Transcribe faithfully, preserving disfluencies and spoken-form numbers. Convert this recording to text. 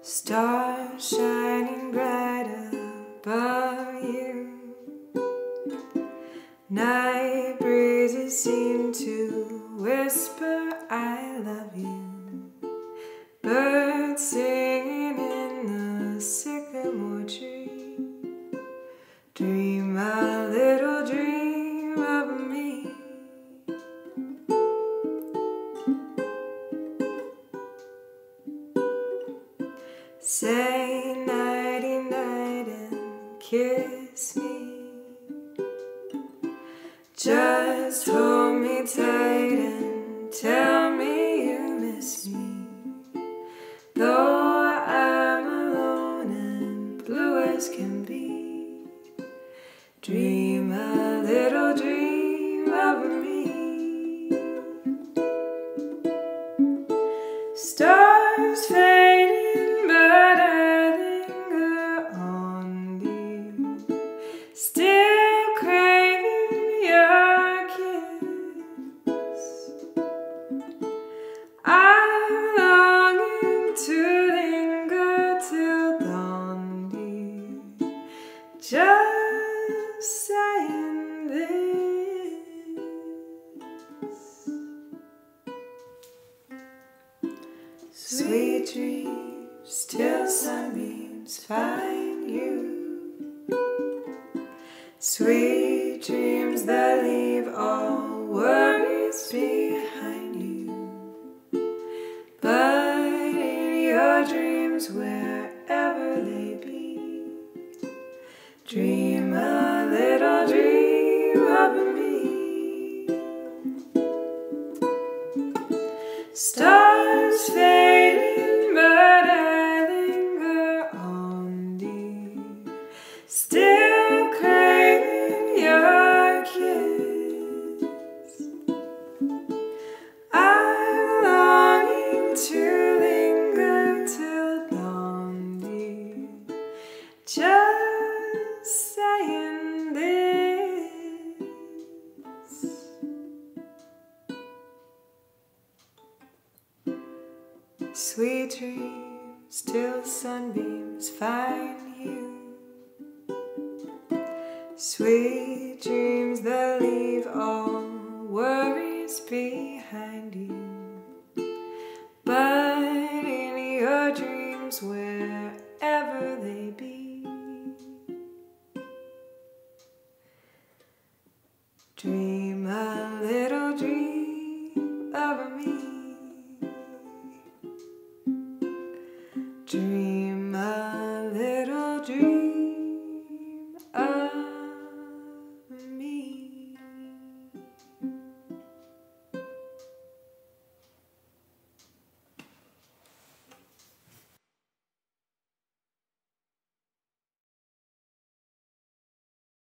Stars shining bright above you. Night breezes seem to whisper, I love you. Birds singing in the sycamore tree. Dream a little dream of me. Say nighty night and kiss me. Just hold me tight and tell me you miss me. Though I'm alone and blue as can be, dream a little dream of me. Stars fading, but I linger on thee, still craving your kiss. I'm longing to linger till dawn, dear, just saying this. Sweet dreams till sunbeams find you. Sweet dreams that leave all worries behind you. But in your dreams, wherever they be, dream a little dream of me. Stars fading, but I linger on thee, still craving your kiss. I'm longing to linger till dawn, dear, just saying this. Sweet dreams till sunbeams find you. Sweet dreams that leave all worries behind you. But in your dreams, wherever they be, dream a little dream of me. Dream